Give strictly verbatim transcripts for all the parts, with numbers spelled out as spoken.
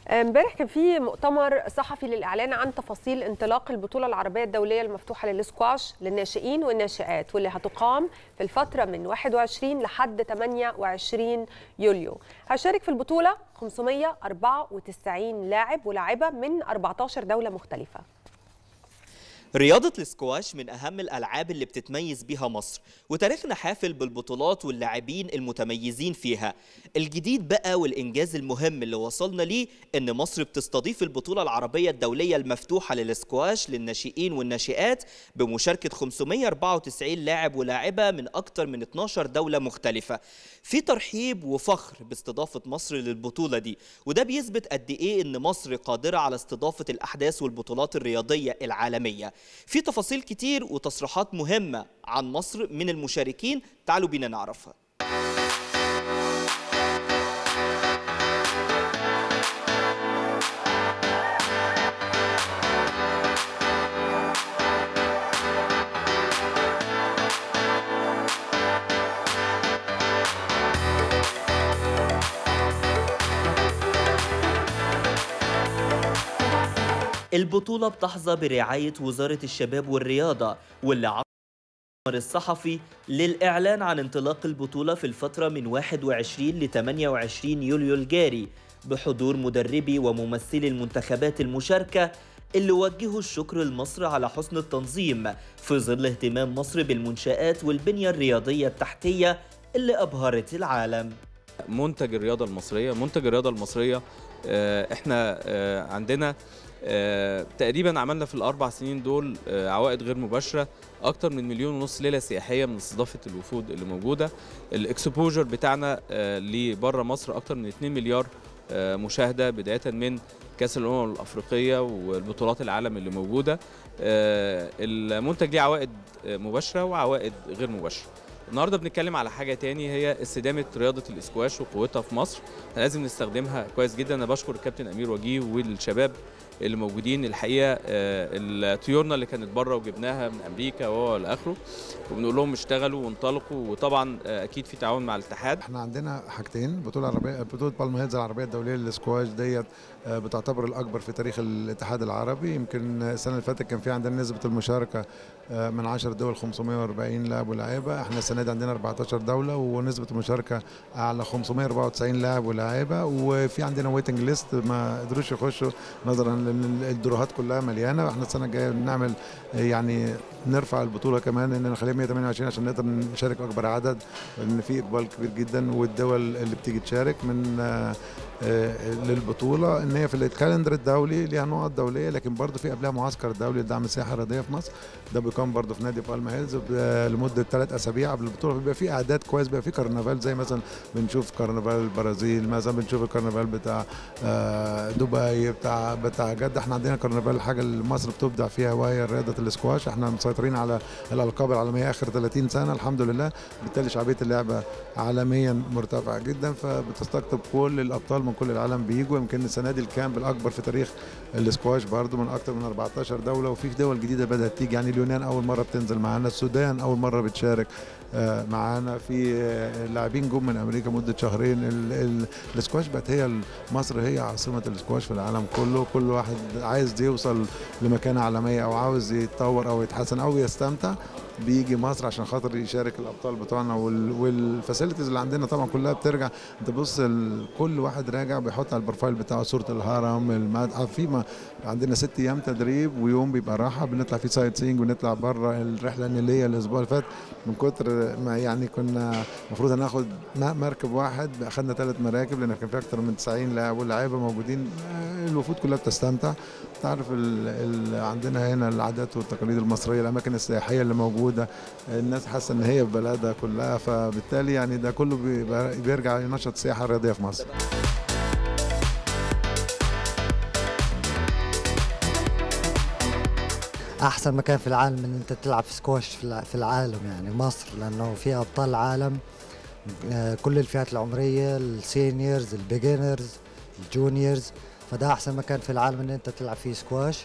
امبارح كان في مؤتمر صحفي للإعلان عن تفاصيل انطلاق البطولة العربية الدولية المفتوحة للسكواش للناشئين والناشئات، واللي هتقام في الفترة من واحد وعشرين لحد ثمانية وعشرين يوليو. هيشارك في البطولة خمسمائة وأربعة وتسعين لاعب ولاعبة من أربعة عشر دولة مختلفة. رياضة الاسكواش من أهم الألعاب اللي بتتميز بيها مصر، وتاريخنا حافل بالبطولات واللاعبين المتميزين فيها. الجديد بقى والإنجاز المهم اللي وصلنا ليه إن مصر بتستضيف البطولة العربية الدولية المفتوحة للاسكواش للناشئين والناشئات بمشاركة خمسمائة وأربعة وتسعين لاعب ولاعبة من أكثر من اثناشر دولة مختلفة. في ترحيب وفخر باستضافة مصر للبطولة دي، وده بيثبت قد إيه إن مصر قادرة على استضافة الأحداث والبطولات الرياضية العالمية. في تفاصيل كتير وتصريحات مهمة عن مصر من المشاركين، تعالوا بينا نعرفها. البطولة بتحظى برعاية وزارة الشباب والرياضة، واللي عقد الصحفي للإعلان عن انطلاق البطولة في الفترة من واحد وعشرين ل ثمانية وعشرين يوليو الجاري، بحضور مدربي وممثلي المنتخبات المشاركة اللي وجهوا الشكر لمصر على حسن التنظيم في ظل اهتمام مصر بالمنشآت والبنية الرياضية التحتية اللي أبهرت العالم. منتج الرياضة المصرية، منتج الرياضة المصرية احنا عندنا آه، تقريبا عملنا في الاربع سنين دول آه، عوائد غير مباشره اكتر من مليون ونص ليله سياحيه من استضافه الوفود اللي موجوده. الاكسبوجر بتاعنا آه، لبره مصر اكتر من اتنين مليار آه، مشاهده، بدايه من كاس الامم الافريقيه والبطولات العالم اللي موجوده. آه، المنتج ليه عوائد مباشره وعوائد غير مباشره. النهارده بنتكلم على حاجه تاني، هي استدامه رياضه الاسكواش وقوتها في مصر. لازم نستخدمها كويس جدا. انا بشكر الكابتن امير وجيه والشباب اللي موجودين. الحقيقه الطيورنا اللي كانت بره وجبناها من امريكا وهو الاخره، وبنقول لهم اشتغلوا وانطلقوا، وطبعا اكيد في تعاون مع الاتحاد. احنا عندنا حاجتين، بطوله عربيه، بطوله بالم هيلز العربيه الدوليه للسكواش ديت بتعتبر الاكبر في تاريخ الاتحاد العربي. يمكن السنه اللي فاتت كان في عندنا نسبه المشاركه من عشر دول خمسمائة وأربعين لاعب ولاعيبه. احنا السنه دي عندنا أربعة عشر دوله ونسبه المشاركه اعلى خمسمائة وأربعة وتسعين لاعب ولاعيبه، وفي عندنا ويتنج ليست ما قدروش يخشوا نظرا لان الدروهات كلها مليانه. احنا السنه الجايه بنعمل يعني نرفع البطوله كمان ان نخليها مائة وثمانية وعشرين عشان نقدر نشارك اكبر عدد، لان في اقبال كبير جدا، والدول اللي بتيجي تشارك من للبطوله ان هي في الكالندر الدولي ليها نقط دوليه، لكن برضه في قبلها معسكر دولي لدعم السياحه الرياضيه في مصر. ده بيقام برضه في نادي بالم هيلز لمده ثلاث اسابيع قبل البطوله. بيبقى في اعداد كويس، بيبقى في كرنفال زي مثلا بنشوف كرنفال البرازيل، مثلا بنشوف الكرنفال بتاع دبي، بتاع بتاع جده. احنا عندنا كرنفال الحاجه اللي مصر بتبدع فيها وهي رياضه الاسكواش. احنا مسيطرين على الالقاب العالميه اخر ثلاثين سنه الحمد لله، بالتالي شعبيه اللعبه عالميا مرتفعه جدا، فبتستقطب كل الابطال من كل العالم بيجوا. يمكن السنه دي الكامب الاكبر في تاريخ الاسكواش برضو من اكثر من أربعة عشر دوله، وفي دول جديده بدات تيجي، يعني اليونان اول مره بتنزل معانا، السودان اول مره بتشارك معانا، في لاعبين جم من امريكا مده شهرين. الاسكواش بقت هي مصر هي عاصمه الاسكواش في العالم كله. كل واحد عايز يوصل لمكانه عالميه او عاوز يتطور او يتحسن او يستمتع بيجي مصر عشان خاطر يشارك الابطال بتوعنا. والفاسيلتيز اللي عندنا طبعا كلها بترجع، انت بص كل واحد راجع بيحط على البروفايل بتاعه صوره الهرم، المتحف. في عندنا ست ايام تدريب ويوم بيبقى راحه، بنطلع فيه سايت سينج ونطلع بره الرحله النيليه الاسبوع اللي فات. من كتر ما يعني كنا المفروض هناخد مركب واحد، اخذنا ثلاث مراكب لان كان في اكثر من تسعين لاعب ولاعيبه موجودين. الوفود كلها بتستمتع. تعرف ال ال عندنا هنا العادات والتقاليد المصريه، الاماكن السياحيه اللي موجوده، الناس حاسه ان هي في بلدها كلها، فبالتالي يعني ده كله بيرجع ينشط السياحه الرياضيه في مصر. احسن مكان في العالم ان انت تلعب في سكواش في العالم يعني مصر، لانه فيها ابطال العالم كل الفئات العمريه، السينيورز، البيجنرز، الجونيورز، فده احسن مكان في العالم ان انت تلعب فيه سكواش.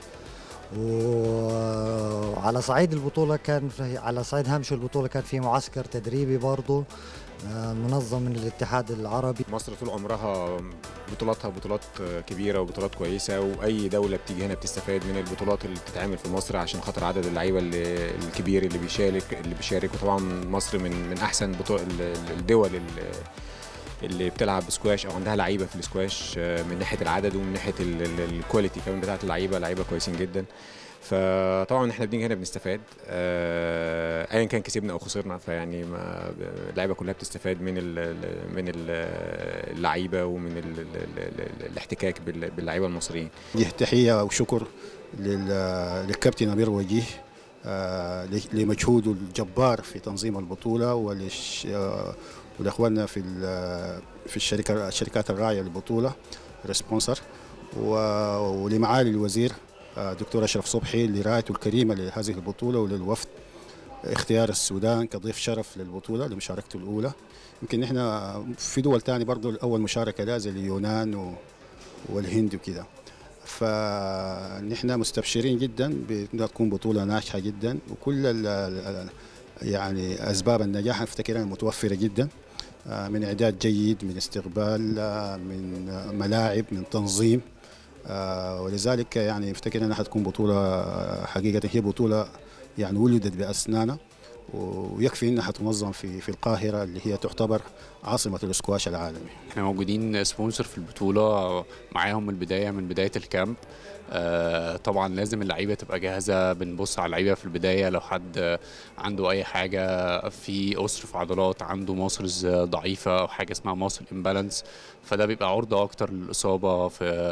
وعلى صعيد البطوله كان على صعيد هامش البطوله كان في معسكر تدريبي برضه منظم من الاتحاد العربي. مصر طول عمرها بطولاتها بطولات كبيره وبطولات كويسه، واي دوله بتيجي هنا بتستفاد من البطولات اللي بتتعمل في مصر عشان خاطر عدد اللعيبه الكبير اللي بيشارك اللي بيشارك وطبعا مصر من من احسن الدول اللي بتلعب سكواش او عندها لعيبه في السكواش من ناحيه العدد ومن ناحيه الكواليتي كمان بتاعت اللعيبه، لعيبه كويسين جدا. فطبعا احنا بنيجي هنا بنستفاد ايا كان كسبنا او خسرنا، فيعني اللعيبه كلها بتستفاد من ال من اللعيبه ومن ال ال الاحتكاك باللعيبه المصريين. دي تحيه وشكر للكابتن امير وجيه لمجهوده الجبار في تنظيم البطوله، ولاخواننا في في الشركه الشركات الراعيه للبطوله ريسبونسر، ولمعالي الوزير دكتور أشرف صبحي لرعايته الكريمة لهذه البطولة، وللوفد اختيار السودان كضيف شرف للبطولة لمشاركته الأولى. يمكن نحن في دول تانية برضو الأول مشاركة لها زي اليونان والهند وكذا، فنحن مستبشرين جدا بأنها تكون بطولة ناجحة جدا، وكل يعني أسباب النجاح نفتكرها متوفرة جدا، من إعداد جيد، من استقبال، من ملاعب، من تنظيم. آه ولذلك يعني افتكر انها حتكون بطوله حقيقه هي بطوله يعني ولدت باسنانها، ويكفي انها حتنظم في في القاهره اللي هي تعتبر عاصمه الاسكواش العالمي. احنا موجودين سبونسر في البطوله معاهم من البدايه من بدايه الكامب. آه طبعا لازم اللعيبه تبقى جاهزه، بنبص على اللعيبه في البدايه لو حد عنده اي حاجه في اسر في عضلات، عنده ماسلز ضعيفه او حاجه اسمها ماسل امبالانس، فده بيبقى عرضه اكتر للاصابه.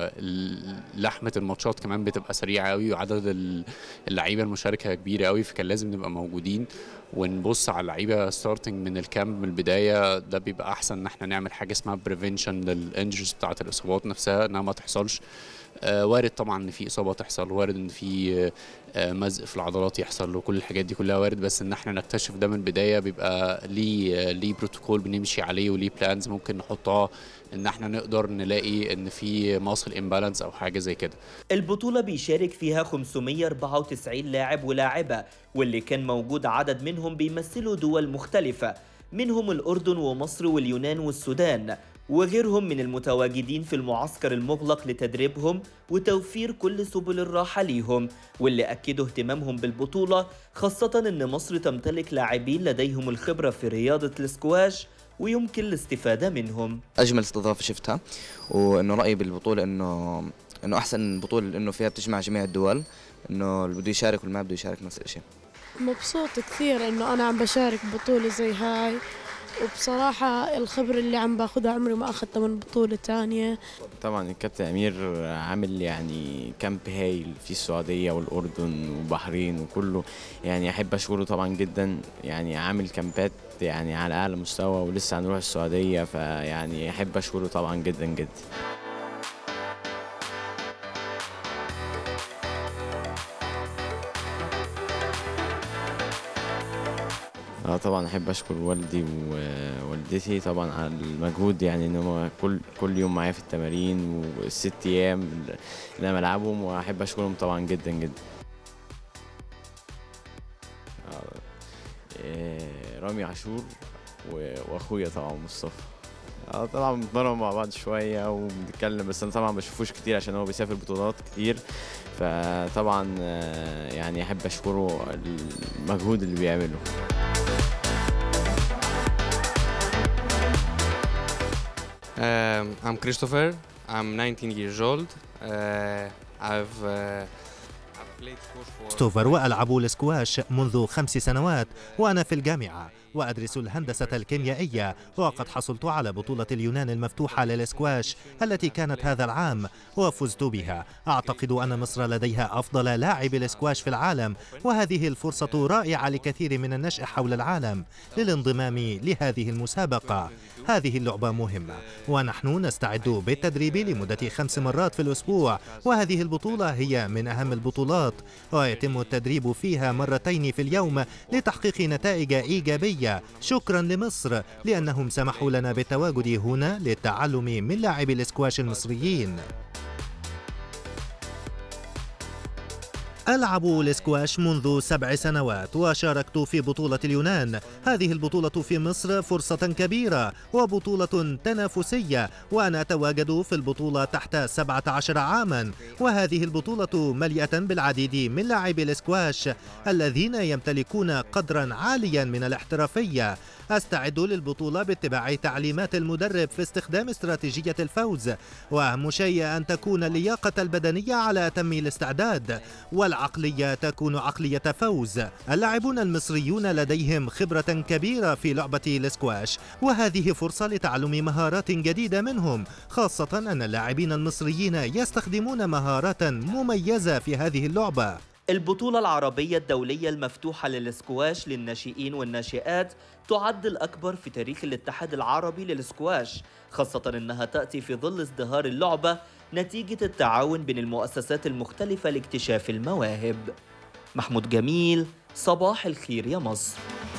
في لحمه الماتشات كمان بتبقى سريعه قوي، وعدد اللعيبه المشاركه كبيره قوي، فكان لازم نبقى موجودين ونبص على اللعيبه ستارتنج من الكامب من البدايه. ده بيبقى احسن ان احنا نعمل حاجه اسمها بريفنشن للانجرز بتاعه الاصابات نفسها انها ما تحصلش. آه وارد طبعا ان في اصابه تحصل، وارد ان في آه مزق في العضلات يحصل، وكل الحاجات دي كلها وارد، بس ان احنا نكتشف ده من البدايه بيبقى ليه آه ليه بروتوكول بنمشي عليه وليه بلانز ممكن نحطها ان احنا نقدر نلاقي ان في ماسل امبالانس او حاجه زي كده. البطوله بيشارك فيها خمسمية وأربعة وتسعين لاعب ولاعبه، واللي كان موجود عدد منهم بيمثلوا دول مختلفه، منهم الاردن ومصر واليونان والسودان، وغيرهم من المتواجدين في المعسكر المغلق لتدريبهم وتوفير كل سبل الراحة ليهم، واللي أكدوا اهتمامهم بالبطولة، خاصة أن مصر تمتلك لاعبين لديهم الخبرة في رياضة الاسكواش ويمكن الاستفادة منهم. أجمل استضافة شفتها، وإنه رأيي بالبطولة إنه إنه أحسن بطولة إنه فيها بتجمع جميع الدول، إنه اللي بده يشارك واللي ما بده يشارك نفس الشيء. مبسوط كثير إنه أنا عم بشارك بطولة زي هاي، وبصراحة الخبرة اللي عم باخدها عمري ما أخذتها من بطولة تانية. طبعا الكابتن أمير عامل يعني كامب هايل في السعودية والأردن وبحرين وكله، يعني أحب أشكره طبعا جدا، يعني عامل كامبات يعني على أعلى مستوى، ولسه هنروح السعودية، فيعني أحب أشكره طبعا جدا جدا. اه طبعا احب اشكر والدي ووالدتي طبعا على المجهود، يعني ان هم كل كل يوم معايا في التمارين والست ايام اللي انا بلعبهم، واحب اشكرهم طبعا جدا جدا. آه رامي عاشور واخويا طبعا مصطفى. اه طبعا بنتمرن مع بعض شويه وبنتكلم، بس انا طبعا ما بشوفوش كتير عشان هو بيسافر بطولات كتير، فطبعا يعني احب اشكره المجهود اللي بيعمله. Um, I'm Christopher. I'm nineteen years old. Uh, I've uh, كريستوفر وألعب الاسكواش منذ خمس سنوات وأنا في الجامعة وأدرس الهندسة الكيميائية، وقد حصلت على بطولة اليونان المفتوحة للاسكواش التي كانت هذا العام وفزت بها. أعتقد أن مصر لديها أفضل لاعب الاسكواش في العالم، وهذه الفرصة رائعة لكثير من النشء حول العالم للانضمام لهذه المسابقة. هذه اللعبة مهمة ونحن نستعد بالتدريب لمدة خمس مرات في الأسبوع، وهذه البطولة هي من أهم البطولات ويتم التدريب فيها مرتين في اليوم لتحقيق نتائج إيجابية. شكرا لمصر لأنهم سمحوا لنا بالتواجد هنا للتعلم من لاعبي الاسكواش المصريين. ألعب الاسكواش منذ سبع سنوات وشاركت في بطولة اليونان. هذه البطولة في مصر فرصة كبيرة وبطولة تنافسية، وأنا أتواجد في البطولة تحت سبعة عشر عاما، وهذه البطولة مليئة بالعديد من لاعبي الاسكواش الذين يمتلكون قدرا عاليا من الاحترافية. أستعد للبطولة باتباع تعليمات المدرب في استخدام استراتيجية الفوز، وأهم شيء أن تكون اللياقة البدنية على أتم الاستعداد، والعقلية تكون عقلية فوز. اللاعبون المصريون لديهم خبرة كبيرة في لعبة الاسكواش، وهذه فرصة لتعلم مهارات جديدة منهم، خاصة أن اللاعبين المصريين يستخدمون مهارات مميزة في هذه اللعبة. البطولة العربية الدولية المفتوحة للاسكواش للناشئين والناشئات تعد الأكبر في تاريخ الاتحاد العربي للاسكواش، خاصة أنها تأتي في ظل ازدهار اللعبة نتيجة التعاون بين المؤسسات المختلفة لاكتشاف المواهب. محمود جميل، صباح الخير يا مصر.